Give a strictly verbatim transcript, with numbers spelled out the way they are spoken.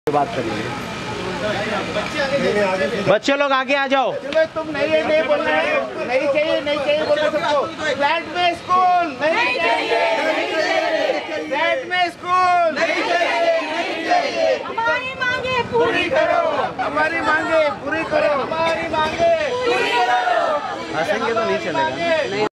बात करिए। बच्चे लोग आगे आ जाओ। चलो तुम नहीं नहीं बोलना है, नहीं चाहिए नहीं चाहिए बोलो सबको। फ्लैट में स्कूल नहीं चाहिए, फ्लैट में स्कूल नहीं चाहिए। हमारी मांगे पूरी करो, हमारी मांगे पूरी करो, हमारी मांगे पूरी करो। हंसेंगे तो नहीं चलेगा।